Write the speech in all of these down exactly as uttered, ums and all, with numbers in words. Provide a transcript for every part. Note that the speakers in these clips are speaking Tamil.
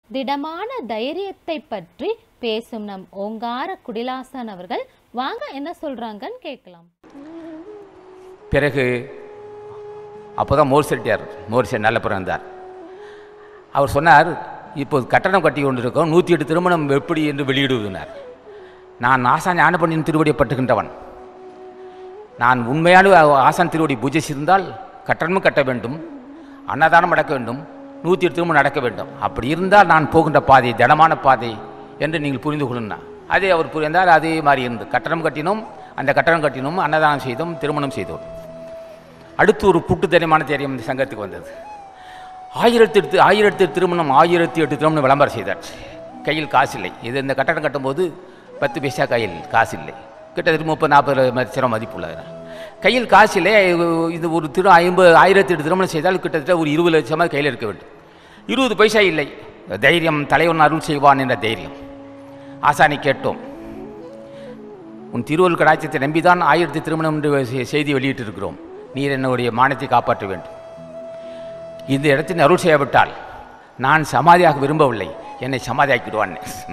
திடமான தைரியத்தை பற்றி பேசும் நம் ஓங்கார குடிலாசன் அவர்கள் வாங்க என்ன சொல்றாங்கன்னு கேட்கலாம். பிறகு அப்போதான் மோர் செட்டியார் மோர் செட் நல்ல பிறந்தார். அவர் சொன்னார், இப்போது கட்டணம் கட்டி கொண்டு இருக்கோம், நூற்றி எட்டு திருமணம் எப்படி என்று வெளியிடுவதுனார். நான் ஆசான் ஞானபண்டியின் திருவடியை பட்டுகின்றவன். நான் உண்மையான ஆசான் திருவடி பூஜை செய்தால் கட்டணமும் கட்ட வேண்டும், அன்னதானம் நடக்க வேண்டும், நூற்றி எட்டு திருமணம் நடக்க வேண்டும். அப்படி இருந்தால் நான் போகின்ற பாதை திடமான பாதை என்று நீங்கள் புரிந்து கொள்ளுன்னா. அதே அவர் புரிந்தால் அதே மாதிரி இருந்து கட்டணம் கட்டினோம், அந்த கட்டணம் கட்டினோம், அன்னதானம் செய்தோம், திருமணம் செய்தோம். அடுத்து ஒரு புட்டுத்தனமான தைரியம் இந்த சங்கத்துக்கு வந்தது. ஆயிரத்தி எட்டு ஆயிரத்தி எட்டு திருமணம் ஆயிரத்தி எட்டு திருமணம் விளம்பரம் செய்தார். கையில் காசு இல்லை. இது இந்த கட்டணம் கட்டும்போது பத்து பைசா கையில் காசு இல்லை. கிட்டத்தட்ட முப்பது நாற்பது லட்சம் மதிப்புள்ளது. கையில் காசு இல்லை. இது ஒரு திரு ஐம்பது ஆயிரத்தி எட்டு திருமணம் செய்தால் கிட்டத்தட்ட ஒரு இருபது லட்சமாக கையில் இருக்க வேண்டும். இருபது பைசா இல்லை. தைரியம் தலைவன் அருள் செய்வான் என்ற தைரியம். ஆசானை கேட்டோம், உன் திருவள்ளுவர் கடாட்சத்தை நம்பிதான் ஆயிரத்தி திருமணம் என்று செய்தி வெளியிட்டிருக்கிறோம். நீர் என்னுடைய மானத்தை காப்பாற்ற வேண்டும். இந்த இடத்தில் அருள் செய்யப்பட்டால் நான் சமாதியாக விரும்பவில்லை, என்னை சமாதியாக்கிவிடுவான்.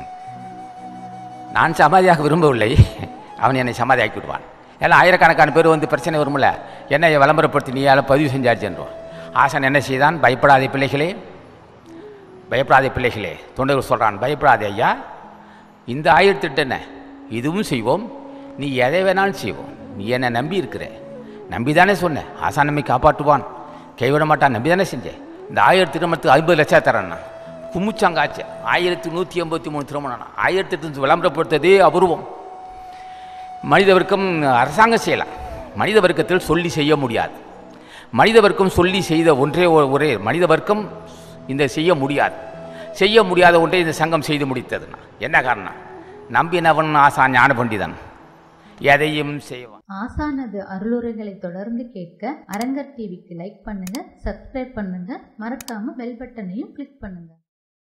நான் சமாதியாக விரும்பவில்லை, அவன் என்னை சமாதியாக்கி விடுவான். எல்லாம் ஆயிரக்கணக்கான பேர் வந்து பிரச்சனை வரும்ல, என்னை விளம்பரப்படுத்தி நீ யாரும் பதிவு செஞ்சாச்சு என்றுவான். ஆசான் என்ன செய்தான், பயப்படாதே பிள்ளைகளே, பயப்படாதே பிள்ளைகளே. தொண்டர்கள் சொல்கிறான், பயப்படாதே ஐயா, இந்த ஆயிரத்தி எட்டு என்ன இதுவும் செய்வோம், நீ எதை வேணாலும் செய்வோம். நீ என்னை நம்பி இருக்கிற, நம்பி தானே சொன்னேன், ஆசான் நம்மை காப்பாற்றுவான், கைவிட மாட்டான், நம்பி தானே செஞ்சேன். இந்த ஆயிரத்தி திருமணத்துக்கு ஐம்பது லட்சம் தரேன்னா கும்முச்சாங்காச்சு. ஆயிரத்தி நூற்றி எண்பத்தி மூணு திருமணம் ஆயிரத்தி எட்டு விளம்பரப்படுத்ததே அபூர்வம். மனித வர்க்கம் அரசாங்கம் செய்யலாம், மனித வர்க்கத்தில் சொல்லி செய்ய முடியாது. மனித வர்க்கம் சொல்லி செய்த ஒன்றே ஒரே மனித வர்க்கம் இந்த செய்ய முடியாது. செய்ய முடியாத ஒன்றை இந்த சங்கம் செய்து முடித்ததுன்னா என்ன காரணம்? நம்பினவன் ஆசான் ஞான பண்டிதன் எதையும் செய்வான். ஆசானது அருளுரைகளை தொடர்ந்து கேட்க அரங்கர் டிவிக்கு லைக் பண்ணுங்க, சப்ஸ்கிரைப் பண்ணுங்க, மறக்காம பெல் பட்டனையும் கிளிக் பண்ணுங்க.